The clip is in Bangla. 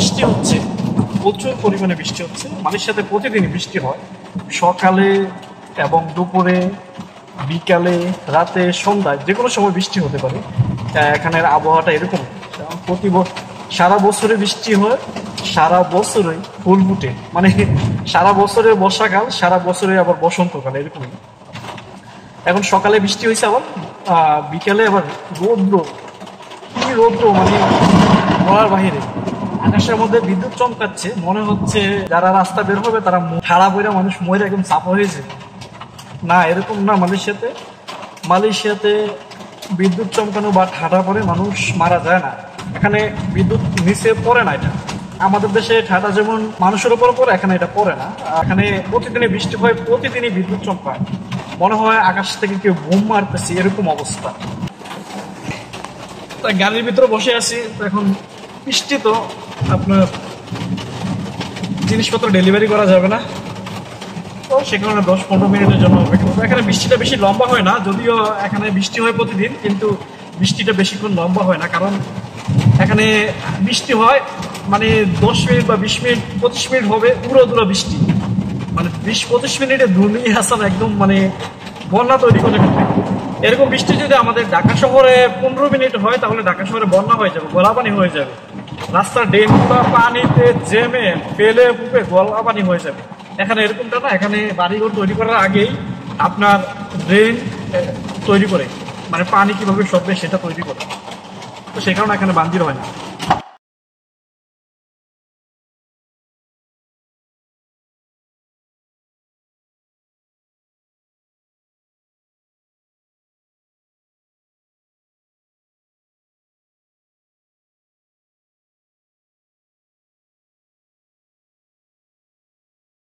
বৃষ্টি হচ্ছে, প্রচুর পরিমাণে বৃষ্টি হচ্ছে। মালয়েশিয়াতে প্রতিদিনই বৃষ্টি হয়, সকালে এবং দুপুরে, বিকালে, রাতে, সন্ধ্যায়, যে কোনো সময় বৃষ্টি হতে পারে। এখানের আবহাওয়াটা এরকম, সারা বছরে বৃষ্টি হয়, সারা বছরই ফুল ফুটে, মানে সারা বছরের বর্ষাকাল, সারা বছরে আবার বসন্তকাল, এরকমই। এখন সকালে বৃষ্টি হয়েছে, আবার বিকালে আবার রৌদ্র, কি রৌদ্র, মানে বলার বাহিরে। আকাশের মধ্যে বিদ্যুৎ চমকাচ্ছে, মনে হচ্ছে যারা রাস্তা বের হবে তারা ঠাড়া বইরা মানুষ মরে একদম চাপা হয়েছে। না, এরকম না। মালয়েশিয়াতে বিদ্যুৎ চমকানো বা ঠাডা পরে মানুষ মারা যায় না। এখানে বিদ্যুৎ নিচে পড়ে না। এটা আমাদের দেশে ঠাডা যেমন মানুষের উপর পড়ে, এখানে এটা পড়ে না। এখানে প্রতিদিনই বৃষ্টি হয়, প্রতিদিনই বিদ্যুৎ চমকায়, মনে হয় আকাশ থেকে কেউ বোম মারতেছে, এরকম অবস্থা। তাই গাড়ির ভিতরে বসে আছি। এখন বৃষ্টি তো আপনার জিনিসপত্র ডেলিভারি করা যাবে না, তো সে কারণে 10-15 মিনিটের জন্য অপেক্ষা করবো। এখানে বৃষ্টিটা বেশি লম্বা হয় না, যদিও এখানে বৃষ্টি হয় প্রতিদিন, কিন্তু বৃষ্টিটা বেশিক্ষণ লম্বা হয় না। কারণ এখানে বৃষ্টি হয় মানে 10 মিনিট বা 20 মিনিট, 25 মিনিট হবে উড়ো বৃষ্টি, মানে 20-25 মিনিটে ধুলি হাসান একদম মানে বন্যা তৈরি করে ফেলবে। এরকম বৃষ্টি যদি আমাদের ঢাকা শহরে 15 মিনিট হয়, তাহলে ঢাকা শহরে বন্যা হয়ে যাবে, গলাপানি হয়ে যাবে। রাস্তার ড্রেনগুলো পানিতে জেমে ফেলে ফুপে গলাপানি হয়ে যাবে। এখানে এরকমটা না, এখানে বাড়িঘর তৈরি করার আগেই আপনার ড্রেন তৈরি করে, মানে পানি কিভাবে সরবে সেটা তৈরি করে, তো সে কারণে এখানে বান্দির হয় না।